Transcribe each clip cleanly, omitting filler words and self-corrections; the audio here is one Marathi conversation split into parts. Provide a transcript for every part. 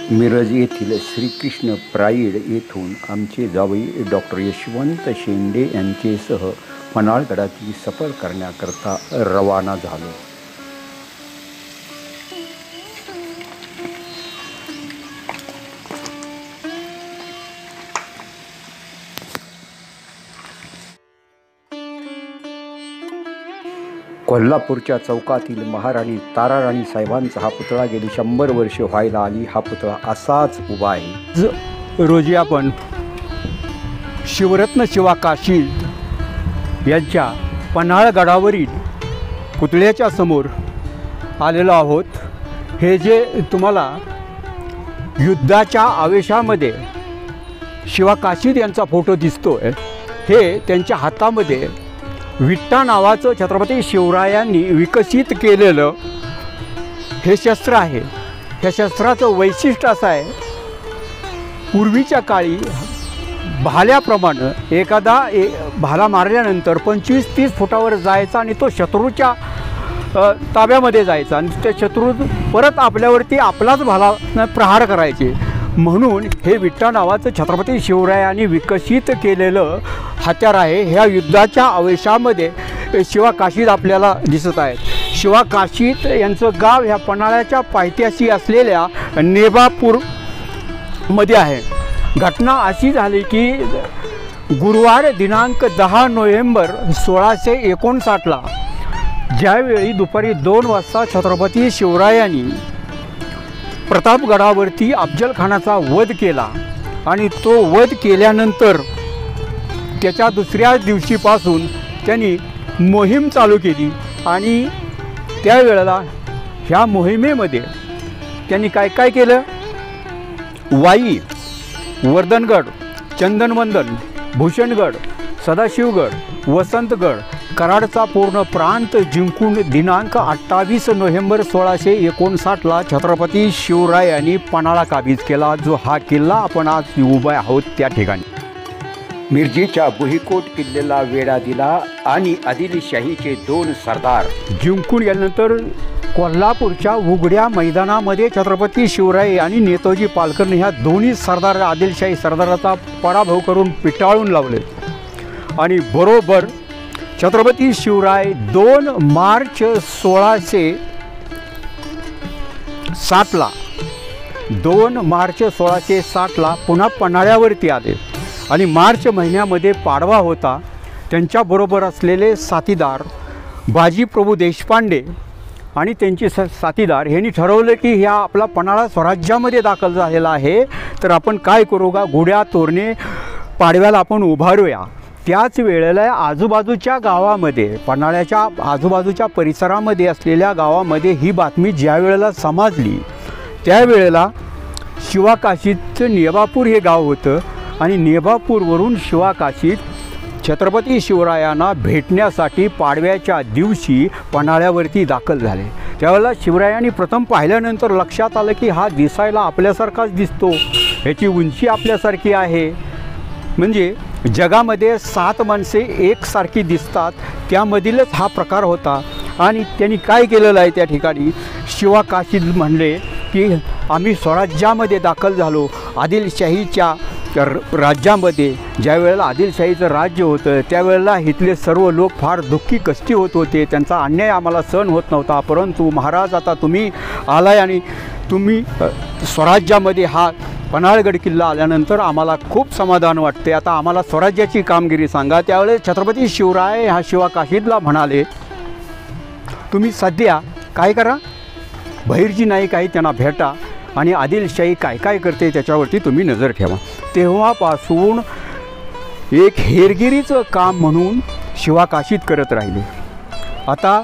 मिरज येथील श्रीकृष्ण प्राईड येथून आमचे जावई डॉक्टर यशवंत शेंडे यांचेसह पन्हाळगडाची सफर करण्याकरता रवाना झालो. कोल्हापूरच्या चौकातील महाराणी ताराराणी साहेबांचा हा पुतळा गेली 100 वर्ष व्हायला आली. हा पुतळा असाच उभा आहे. रोजी आपण शिवरत्न शिवा काशीद यांच्या पन्हाळगडावरील पुतळ्याच्या समोर आलेलो आहोत. हे जे तुम्हाला युद्धाच्या आवेशामध्ये शिवा काशीद यांचा फोटो दिसतोय, हे त्यांच्या हातामध्ये विट्टा नावाचं छत्रपती शिवरायांनी विकसित केलेलं हे शस्त्र आहे. ह्या शस्त्राचं वैशिष्ट्य असं आहे, पूर्वीच्या काळी भाल्याप्रमाणे एखादा भाला मारल्यानंतर 25-30 फुटावर जायचा आणि तो शत्रूच्या ताब्यामध्ये जायचा आणि त्या शत्रू परत आपल्यावरती आपलाच भाला प्रहार करायचे. म्हणून हे विट्टा नावाचं छत्रपती शिवरायांनी विकसित केलेलं हत्यार आहे. ह्या युद्धाच्या आवेशामध्ये शिवा काशीद आपल्याला दिसत आहेत. शिवा काशीद यांचं गाव ह्या पन्हाळ्याच्या पायथ्याशी असलेल्या नेबापूरमध्ये आहे. घटना अशी झाली की गुरुवार दिनांक 10 नोव्हेंबर 1659ला ज्यावेळी दुपारी 2 वाजता छत्रपती शिवरायांनी प्रतापगडावरती अफजलखानाचा वध केला आणि तो वध केल्यानंतर त्याच्या दुसऱ्या दिवशीपासून त्यांनी मोहीम चालू केली आणि त्यावेळेला ह्या मोहिमेमध्ये त्यांनी काय काय केलं? वाई, वर्धनगड, चंदनवंदन, भूषणगड, सदाशिवगड, वसंतगड, कराडचा पूर्ण प्रांत जिंकून दिनांक 28 नोव्हेंबर 1659ला छत्रपती शिवरायांनी पन्हाळा काबीज केला. जो हा किल्ला आपण आज उभे आहोत त्या ठिकाणी. मिरजेच्या भुईकोट किल्ल्याला वेढा दिला आणि आदिलशाहीचे 2 सरदार जिंकून गेल्यानंतर कोल्हापूरच्या उघड्या मैदानामध्ये छत्रपती शिवराय आणि नेताजी पालकरने ह्या दोन्ही सरदार आदिलशाही सरदाराचा पराभव करून पिटाळून लावले. आणि बरोबर छत्रपती शिवराय 2 मार्च 1660ला पुन्हा पन्हाळ्यावरती आले आणि मार्च महिन्यामध्ये पाडवा होता. त्यांच्याबरोबर असलेले साथीदार बाजीप्रभू देशपांडे आणि त्यांचे साथीदार यांनी ठरवलं की ह्या आपला पन्हाळा स्वराज्यामध्ये दाखल झालेला आहे, तर आपण काय करू का, गुढ्या तोरणे पाडव्याला आपण उभारूया. त्याच वेळेला आजूबाजूच्या गावामध्ये, पन्हाळ्याच्या आजूबाजूच्या परिसरामध्ये असलेल्या गावामध्ये ही बातमी ज्या वेळेला समजली त्यावेळेला शिवा काशीदचं नेबापूर हे गाव होतं आणि नेबापूरवरून शिवा काशीद छत्रपती शिवरायांना भेटण्यासाठी पाडव्याच्या दिवशी पन्हाळ्यावरती दाखल झाले. त्यावेळेला शिवरायांनी प्रथम पाहिल्यानंतर लक्षात आलं की हा दिसायला आपल्यासारखाच दिसतो, ह्याची उंची आपल्यासारखी आहे. म्हणजे जगामध्ये 7 माणसे एकसारखी दिसतात, त्यामधीलच हा प्रकार होता. आणि त्यांनी काय केलेलं आहे त्या ठिकाणी, शिवा काशीद म्हणले की आम्ही स्वराज्यामध्ये दाखल झालो. आदिलशाहीच्या राज्यामध्ये ज्या वेळेला आदिलशाहीचं राज्य होतं त्यावेळेला इथले सर्व लोक फार दुःखी कष्टी होत होते, त्यांचा अन्याय आम्हाला सहन होत नव्हता. परंतु महाराज, आता तुम्ही आलाय आणि तुम्ही स्वराज्यामध्ये हा पन्हाळगड किल्ला आल्यानंतर आम्हाला खूप समाधान वाटते. आता आम्हाला स्वराज्याची कामगिरी सांगा. त्यावेळेस छत्रपती शिवराय हा शिवा काशीदला म्हणाले, तुम्ही सध्या काय करा, बहिर्जी नाईक आहे त्यांना भेटा आणि आदिलशाही काय काय करते त्याच्यावरती तुम्ही नजर ठेवा. तेव्हापासून एक हेरगिरीचं काम म्हणून शिवा काशीद करत राहिले. आता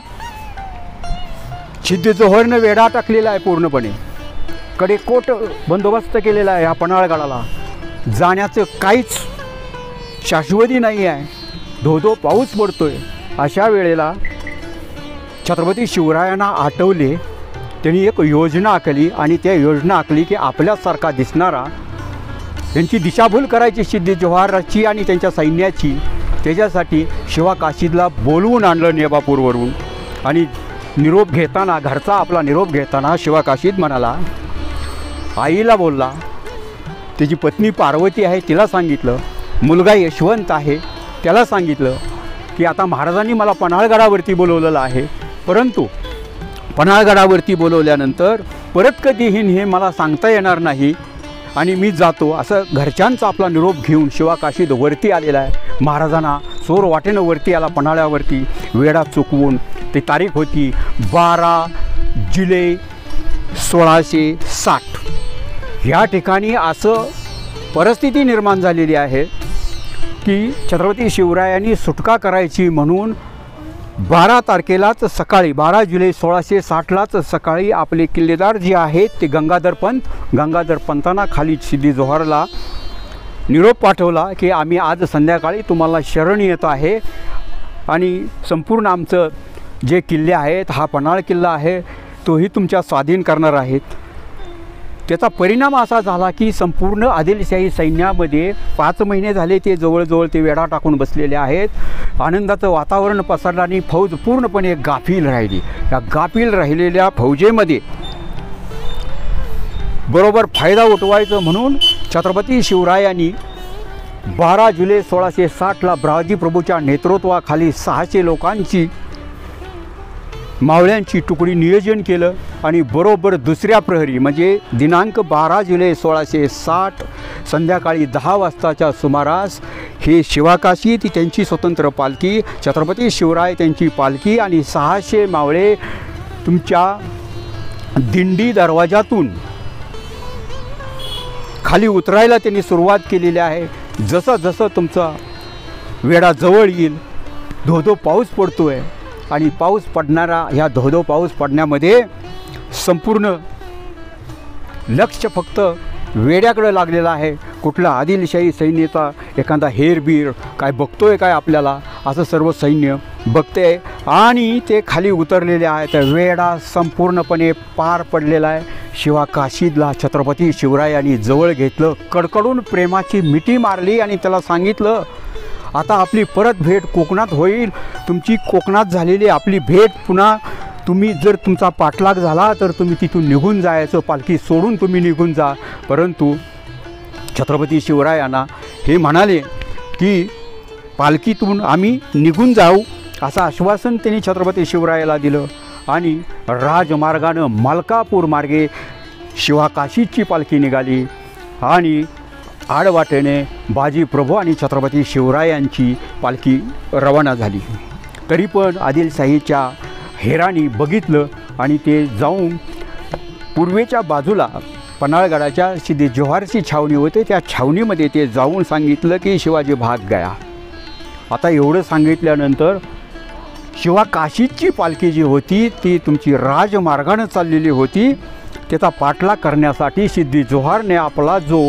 सिद्ध जोहरनं वेढा टाकलेला आहे, पूर्णपणे कडेकोट बंदोबस्त केलेला आहे. ह्या पन्हाळगडाला जाण्याचं काहीच शाश्वती नाही आहे, धो पाऊस पडतोय. अशा वेळेला छत्रपती शिवरायांना आठवले, त्यांनी एक योजना आखली आणि त्या योजना आखली की आपल्यासारखा दिसणारा, त्यांची दिशाभूल करायची सिद्धी जोहराची आणि त्यांच्या सैन्याची. त्याच्यासाठी शिवा काशीदला बोलवून आणलं नेबापूरवरून आणि निरोप घेताना, घरचा आपला निरोप घेताना शिवा काशीद म्हणाला आईला बोलला, त्याची पत्नी पार्वती आहे तिला सांगितलं, मुलगा यशवंत आहे त्याला सांगितलं की आता महाराजांनी मला पन्हाळगडावरती बोलवलेलं आहे, परंतु पन्हाळगडावरती बोलवल्यानंतर परत कधी येईन हे मला सांगता येणार नाही आणि मी जातो, असं घरच्यांचा आपला निरोप घेऊन शिवाकाशीद वरती आलेला आहे. महाराजांना चोर वाटेनं वरती आला पन्हाळ्यावरती, वेळा चुकवून. ती तारीख होती 12 जुलै 1660. ह्या ठिकाणी असं परिस्थिती निर्माण झालेली आहे की छत्रपती शिवरायांनी सुटका करायची म्हणून 12 तारखेलाच सकाळी 12 जुलै 1660लाच सकाळी आपले किल्लेदार जे आहेत ते गंगाधर पंतांना खाली सिद्धी जोहरला निरोप पाठवला की आम्ही आज संध्याकाळी तुम्हाला शरण येत आहे आणि संपूर्ण आमचं जे किल्ले आहेत, हा पन्हाळ किल्ला आहे तोही तुमच्या स्वाधीन करणार आहेत. त्याचा परिणाम असा झाला की संपूर्ण आदिलशाही सैन्यामध्ये 5 महिने झाले ते जवळजवळ ते वेढा टाकून बसलेले आहेत. आनंदाचं वातावरण पसरलं आणि फौज पूर्णपणे गाफील राहिली. या गाफील राहिलेल्या फौजेमध्ये बरोबर फायदा उठवायचं म्हणून छत्रपती शिवरायांनी 12 जुलै 1660ला ब्राजी प्रभूच्या नेतृत्वाखाली 600 लोकांची मावळ्यांची तुकडी नियोजन केलं आणि बरोबर दुसऱ्या प्रहरी म्हणजे दिनांक 12 जुलै 1660 संध्याकाळी 10 वाजताच्या सुमारास हे शिवाकाशी ती त्यांची स्वतंत्र पालखी, छत्रपती शिवराय त्यांची पालखी आणि 600 मावळे तुमच्या दिंडी दरवाजातून खाली उतरायला त्यांनी सुरुवात केलेली आहे. जसं जसं तुमचा वेढा जवळ येईल धोधो पाऊस पडतो आहे आणि पाऊस पडणारा ह्या धोधो पाऊस पडण्यामध्ये संपूर्ण लक्ष फक्त वेड्याकडे लागलेला आहे. कुठला आदिलशाही सैन्याचा एखादा हेरबीर काय बघतोय काय आपल्याला, असं सर्व सैन्य बघते आणि ते खाली उतरलेले आहेत. वेढा संपूर्णपणे पार पडलेला आहे. शिवाकाशीदला छत्रपती शिवरायांनी जवळ घेतलं, कडकडून प्रेमाची मिठी मारली आणि त्याला सांगितलं आता आपली परत भेट कोकणात होईल. तुमची कोकणात झालेली आपली भेट पुन्हा तुम्ही जर तुमचा पाठलाग झाला तर तुम्ही तिथून निघून जायचं, पालखी सोडून तुम्ही निघून जा. परंतु छत्रपती शिवरायांना हे म्हणाले की पालखीतून आम्ही निघून जाऊ असं आश्वासन त्यांनी छत्रपती शिवरायाला दिलं आणि राजमार्गानं मलकापूर मार्गे शिवाकाशीची पालखी निघाली आणि आडवाटेने बाजी प्रभू आणि छत्रपती शिवरायांची पालखी रवाना झाली. तरी पण आदिलशाहीच्या हेरांनी बघितलं आणि ते जाऊन पूर्वेच्या बाजूला पन्हाळगडाच्या सिद्धी जोहरची छावणी होते, त्या छावणीमध्ये ते जाऊन सांगितलं की शिवाजी भाग गया. आता एवढं सांगितल्यानंतर शिवाकाशीची पालखी जी होती ती तुमची राजमार्गानं चाललेली होती. त्याचा पाठलाग करण्यासाठी सिद्धी जोहरने आपला जो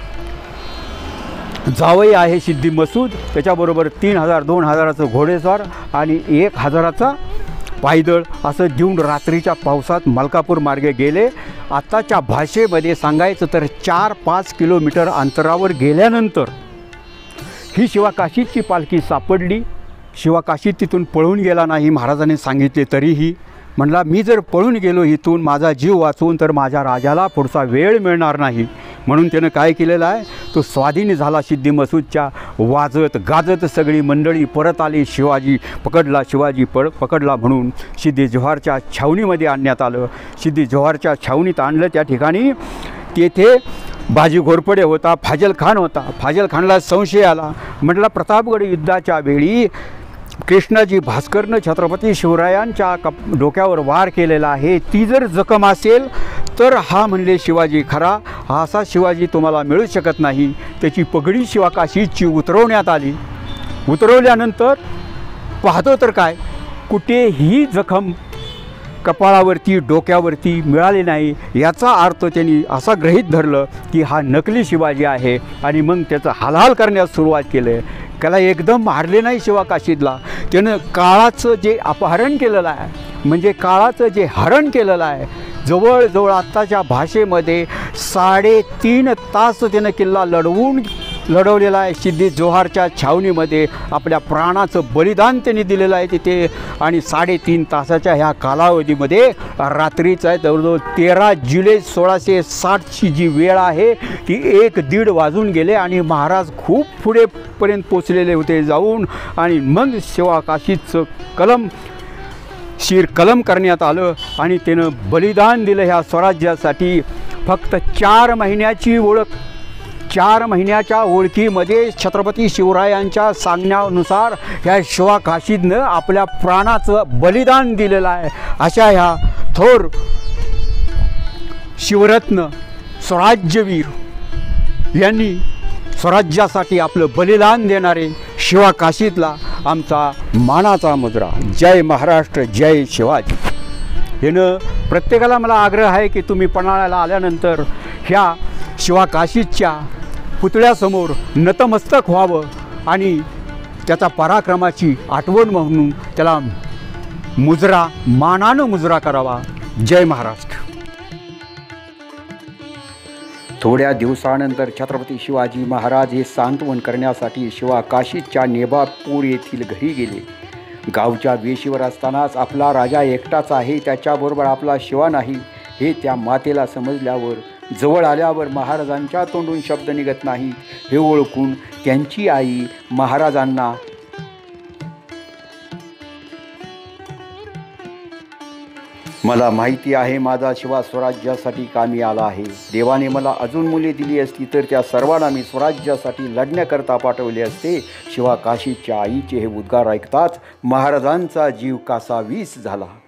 जावई आहे सिद्धी मसूद त्याच्याबरोबर 3000-2000चं घोडेस्वार आणि 1000चा पायदळ असं देऊन रात्रीच्या पावसात मलकापूर मार्गे गेले. आत्ताच्या भाषेमध्ये सांगायचं तर 4-5 किलोमीटर अंतरावर गेल्यानंतर ही शिवाकाशीची पालखी सापडली. शिवाकाशी तिथून पळून गेला नाही महाराजांनी सांगितले तरीही. म्हणला मी जर पळून गेलो इथून माझा जीव वाचवून तर माझ्या राजाला पुढचा वेळ मिळणार नाही. म्हणून त्यानं काय केलेलं आहे, तो स्वाधीन झाला सिद्धी मसूदच्या. वाजत गाजत सगळी मंडळी परत आली. शिवाजी पकडला म्हणून सिद्धी जोहरच्या छावणीमध्ये आणण्यात आलं. सिद्धी जोहरच्या छावणीत आणलं. त्या ठिकाणी तेथे बाजी घोरपडे होता, फाजल खान होता. फाजल खानला संशय आला. म्हटला प्रतापगड युद्धाच्या वेळी कृष्णाजी भास्करनं छत्रपती शिवरायांच्या डोक्यावर वार केलेला आहे, ती जर जखम असेल तर हा म्हणले शिवाजी खरा, हा असा शिवाजी तुम्हाला मिळू शकत नाही. त्याची पगडी शिवाकाशीची उतरवण्यात आली. उतरवल्यानंतर पाहतो तर काय कुठेही जखम कपाळावरती डोक्यावरती मिळाले नाही. याचा अर्थ त्यांनी असा गृहीत धरलं की हा नकली शिवाजी आहे आणि मग त्याचं हालहाल करण्यास सुरुवात केलं. त्याला एकदम मारले नाही शिवाकाशीदला. त्यानं काळाचं जे अपहरण केलेलं आहे म्हणजे काळाचं जे हरण केलेलं आहे, जवळजवळ आत्ताच्या भाषेमध्ये 3.5 तास त्यानं किल्ला लढवून लढवलेला आहे. सिद्धी जोहारच्या छावणीमध्ये आपल्या प्राणाचं बलिदान त्यांनी दिलेलं आहे तिथे. आणि 3.5 तासाच्या ह्या कालावधीमध्ये रात्रीचं आहे जवळजवळ 13 जुलै 1660ची जी वेळ आहे ती 1-1:30 वाजून गेले आणि महाराज खूप पुढेपर्यंत पोचलेले होते जाऊन. आणि मग शिवा काशीचं कलम करण्यात आलं आणि त्यानं बलिदान दिलं ह्या स्वराज्यासाठी. फक्त 4 महिन्याची ओळख, 4 महिन्याच्या ओळखीमध्ये छत्रपती शिवरायांच्या सांगण्यानुसार ह्या शिवा काशीदनं आपल्या प्राणाचं बलिदान दिलेलं आहे. अशा ह्या थोर शिवरत्न स्वराज्यवीर यांनी स्वराज्यासाठी आपलं बलिदान देणारे शिवा काशीदला आमचा मानाचा मुजरा. जय महाराष्ट्र, जय शिवाजी. यानं प्रत्येकाला मला आग्रह आहे की तुम्ही पन्हाळ्याला आल्यानंतर ह्या शिवा काशीदच्या पुतळ्यासमोर नतमस्तक व्हावं आणि त्याचा पराक्रमाची आठवण म्हणून त्याला मानानं मुजरा करावा. जय महाराष्ट्र. थोड्या दिवसानंतर छत्रपती शिवाजी महाराज हे सांत्वन करण्यासाठी शिवा काशीदच्या नेबापूर येथील घरी गेले. गावच्या वेशीवर असतानाच आपला राजा एकटाच आहे, त्याच्याबरोबर आपला शिवा नाही हे त्या मातेला समजल्यावर, जवळ आल्यावर महाराजांच्या तोंडून शब्द निघत नाही हे ओळखून त्यांची आई महाराजांना मला माहिती आहे माझा शिवा स्वराज्यासाठी कामी आला आहे. देवाने मला अजून मुले दिली असती तर त्या सर्वांना मी स्वराज्यासाठी लढण्याकरता पाठवले असते. शिवा काशीदच्या आईचे हे उद्गार ऐकताच महाराजांचा जीव कासावीस झाला.